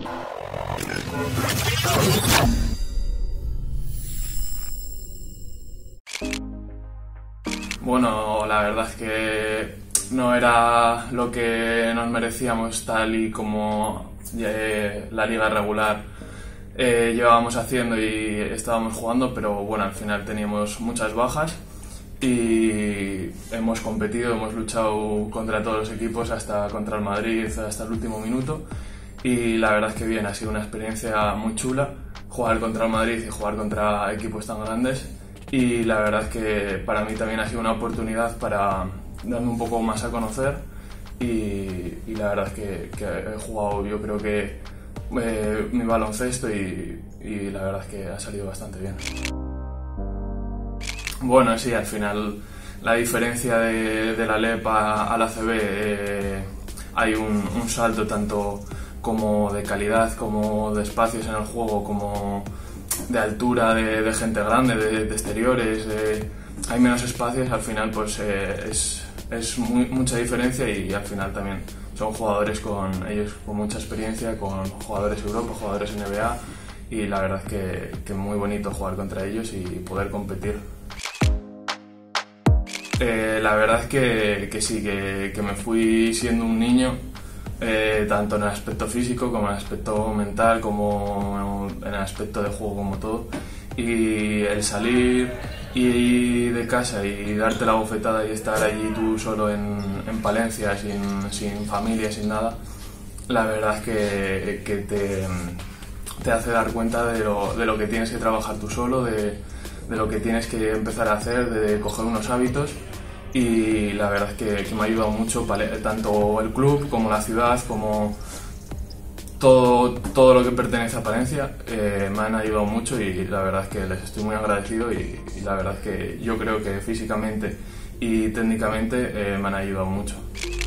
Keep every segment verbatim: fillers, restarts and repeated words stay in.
Bueno, la verdad es que no era lo que nos merecíamos tal y como eh, la liga regular eh, llevábamos haciendo y estábamos jugando, pero bueno, al final teníamos muchas bajas y hemos competido, hemos luchado contra todos los equipos, hasta contra el Madrid, hasta el último minuto, y la verdad es que bien, ha sido una experiencia muy chula jugar contra el Madrid y jugar contra equipos tan grandes, y la verdad es que para mí también ha sido una oportunidad para darme un poco más a conocer y, y la verdad es que, que he jugado, yo creo que eh, mi baloncesto y, y la verdad es que ha salido bastante bien. Bueno, sí, al final la diferencia de, de la L E P a, a la A C B, eh, hay un, un salto tanto como de calidad, como de espacios en el juego, como de altura, de, de gente grande, de, de exteriores, de, hay menos espacios, al final pues eh, es, es muy, mucha diferencia y, y al final también son jugadores con ellos con mucha experiencia, con jugadores de Europa, jugadores N B A, y la verdad es que, que muy bonito jugar contra ellos y poder competir. Eh, la verdad es que, que sí, que, que me fui siendo un niño, eh, tanto en el aspecto físico como en el aspecto mental, como en el aspecto de juego, como todo. Y el salir y de casa y darte la bofetada y estar allí tú solo en, en Palencia, sin, sin familia, sin nada, la verdad es que, que te, te hace dar cuenta de lo, de lo que tienes que trabajar tú solo, de, de lo que tienes que empezar a hacer, de coger unos hábitos, y la verdad es que, que me ha ayudado mucho tanto el club como la ciudad, como todo, todo lo que pertenece a Palencia, eh, me han ayudado mucho y la verdad es que les estoy muy agradecido y, y la verdad es que yo creo que físicamente y técnicamente eh, me han ayudado mucho.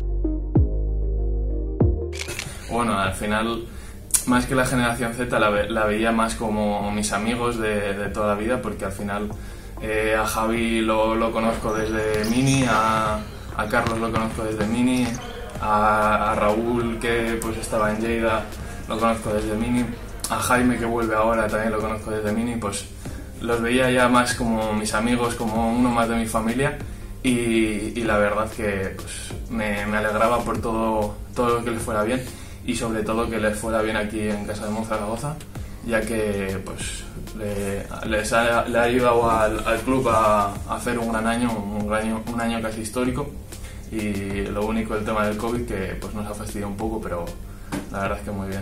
Bueno, al final, más que la generación Z, la, ve, la veía más como mis amigos de, de toda la vida, porque al final eh, a Javi lo, lo conozco desde Mini, a, a Carlos lo conozco desde Mini, a, a Raúl, que pues estaba en Lleida, lo conozco desde Mini, a Jaime, que vuelve ahora, también lo conozco desde Mini, pues los veía ya más como mis amigos, como uno más de mi familia, y, y la verdad que pues, me, me alegraba por todo, todo lo que les fuera bien, y sobre todo que les fuera bien aquí en Casa de Monzaragoza, ya que pues le, les ha, le ha ayudado al, al club a, a hacer un gran año, un año, un año casi histórico, y lo único el tema del COVID que pues nos ha fastidiado un poco, pero la verdad es que muy bien.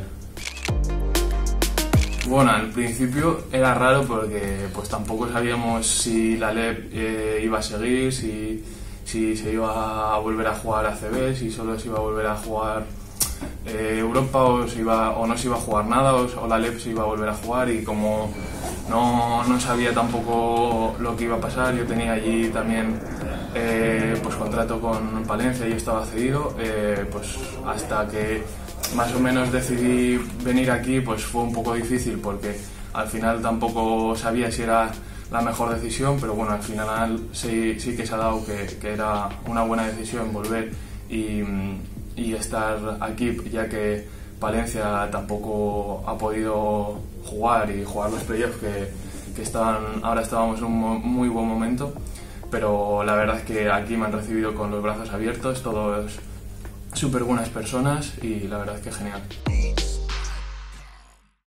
Bueno, al principio era raro porque pues tampoco sabíamos si la L E P eh, iba a seguir, si, si se iba a volver a jugar A C B, si solo se iba a volver a jugar Eh, Europa o, se iba, o no se iba a jugar nada, o, o la L E P se iba a volver a jugar, y como no, no sabía tampoco lo que iba a pasar, yo tenía allí también eh, pues contrato con Palencia y estaba cedido, eh, pues hasta que más o menos decidí venir aquí pues fue un poco difícil porque al final tampoco sabía si era la mejor decisión, pero bueno, al final sí, sí que se ha dado que, que era una buena decisión volver y y estar aquí, ya que Palencia tampoco ha podido jugar y jugar los playoffs que, que estaban, ahora estábamos en un muy buen momento, pero la verdad es que aquí me han recibido con los brazos abiertos, todos súper buenas personas y la verdad es que genial.